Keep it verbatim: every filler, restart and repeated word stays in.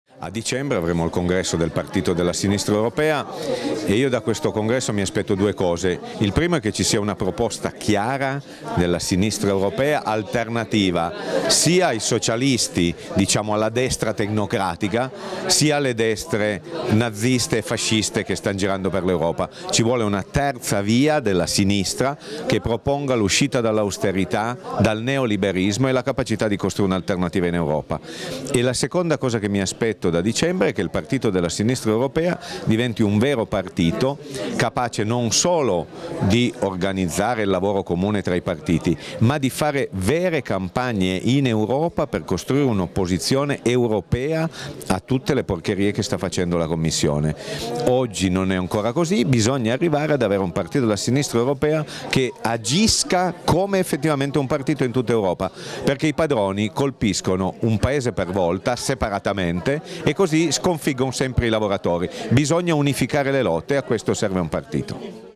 A dicembre avremo il congresso del Partito della Sinistra Europea e io da questo congresso mi aspetto due cose. Il primo è che ci sia una proposta chiara della sinistra europea alternativa sia ai socialisti, diciamo alla destra tecnocratica, sia alle destre naziste e fasciste che stanno girando per l'Europa. Ci vuole una terza via della sinistra che proponga l'uscita dall'austerità, dal neoliberismo e la capacità di costruire un'alternativa in Europa. E la seconda cosa che mi aspetto da dicembre è che il Partito della Sinistra Europea diventi un vero partito capace non solo di organizzare il lavoro comune tra i partiti, ma di fare vere campagne in Europa per costruire un'opposizione europea a tutte le porcherie che sta facendo la Commissione. Oggi non è ancora così, bisogna arrivare ad avere un Partito della Sinistra Europea che agisca come effettivamente un partito in tutta Europa, perché i padroni colpiscono un paese per volta separatamente e così sconfiggono sempre i lavoratori. Bisogna unificare le lotte e a questo serve un partito.